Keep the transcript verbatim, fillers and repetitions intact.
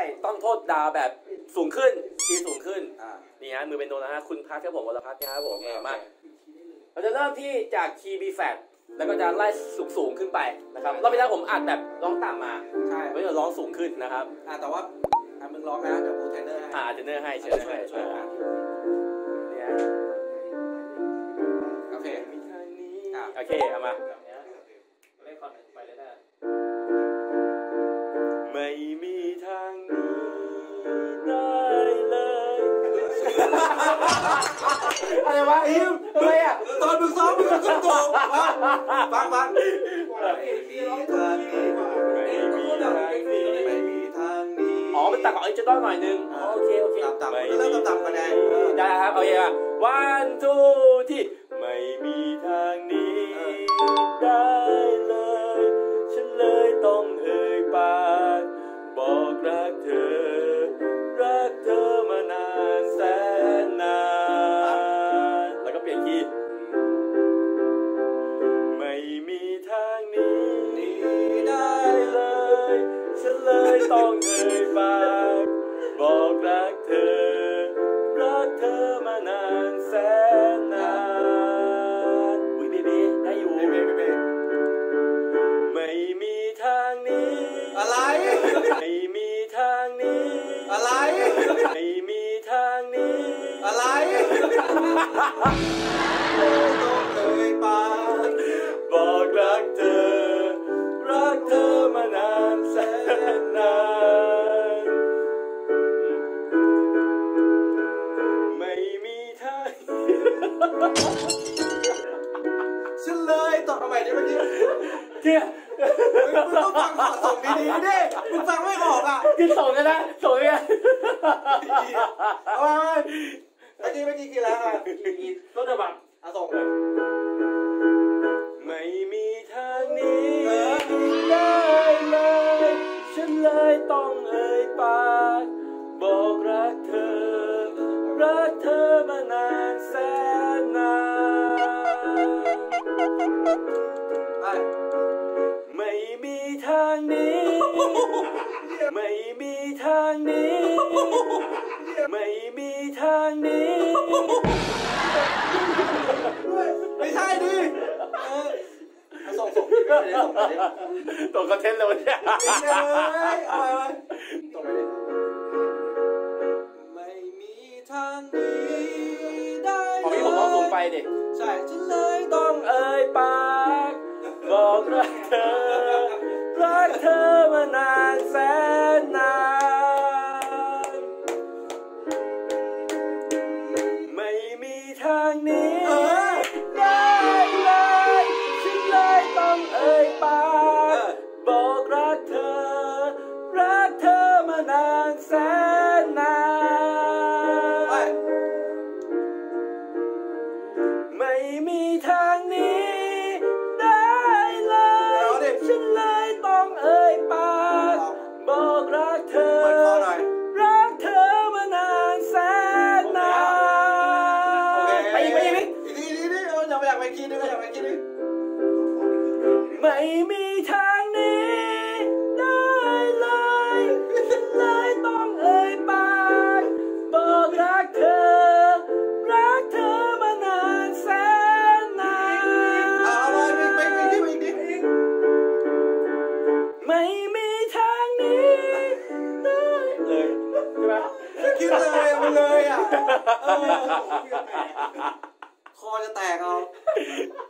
ต้องโทษดาวแบบสูงขึ้นคีย์สูงขึ้นนี่ฮะมือเป็นโนนะฮะคุณพักครับผมวรพัฒน์นะครับผมมาเราจะเริ่มที่จากคีย์ B flat แล้วก็จะไล่สูงสูงขึ้นไปนะครับรอบที่แล้วผมอัดแบบร้องต่ำมาใช่ไม่ได้ร้องสูงขึ้นนะครับอ่าแต่ว่าอ่ามึงร้องนะเดี๋ยวกูเทรนเนอร์ให้อ่าเทรนเนอร์ให้เชิญให้ช่วยเนี่ยโอเคโอเคเอามาเล่นคอนไปเลยนะไม่มีทางนี้ได้เลยอะไรวะอิมอะไรอ่ะตอนมึงซ้อมมึงก็ขึ้นตัวฟังฟังฟังมีร้องทางนี้ไม่มีทางนี้ไม่มีทางนี้อ๋อเป็นตัดของไอ้เจ้าต้อนหน่อยนึงโอเคโอเคต่ำๆก็เริ่มต่ำๆกันไงได้ครับโอเคอ่ะ one two ที่ไม่มีทางนี้ได้เลยฉันเลยต้องเอ่ยปากบอกรักเธอรักเธอมานานแสนนานแล้วก็เปลี่ยนคีย์ไม่มีทางนี้ได้เลยฉันเลยต้องเอ่ยปากบอกรักเธอรักเธอมานานแสนนานอุ้ยเบบีได้อยู่เบบีเบบีไม่มีทางนี้อะไรไม่มีทางนี้อะไรไม่มีทางนี้อะไรต้องเอ่ยปากบอกรักเธอรักเธอมานานแสนนานไม่มีทางฉันเลยต่อทำไมได้เมื่อกี้เจี๊ยมึงต้องฟังขอส่งดีๆดิมึงฟังไม่ออกอ่ะกินส่งกันนะส่งกันเอาไปเมื่อกี้เมื่อกี้กินแล้วอ่ะกินรถกระบะเอาส่งเลยไม่มีทางนี้ได้เลยฉันเลยต้องเอ่ยปากบอกรักเธอรักเธอมานานแสนนานไม่มีทางนี้ไม่มีทางนี้ไม่มีทางนี้ไม่ใช่ดิส่งส่งไม่ได้ส่งไปดิตกคอนเทนต์เลยวันนี้เอาไปส่งไปดิไม่มีทางนี้ได้ของพี่ผมต้องส่งไปดิใช่ฉันเลยต้องเอ่ยปากบอกรักเธอรักเธอมานานแสนนานไม่มีทางนี้ได้เลยฉันเลยต้องเอ่ยปากบอกรักเธอรักเธอมานานแสนนานไม่มีทางนี้ได้เลยฉันเลยต้องเอ่ยปากบอกรักเธอรักเธอมานานแสนนานไปอีกไปอีกอีกทีนี้นี่อยากไปอยากไปกินด้วยอยากไปกินด้วยไม่มีทางนี้ได้เลยฉันเลยต้องเอ่ยปากบอกรักเธอรักเธอมานานแสนนานเอาไปไปไปดิไปดิไม่มีทางนี้ได้เลยใช่ไหมคิดเลยมันเลยอ่ะคอจะแตกเอา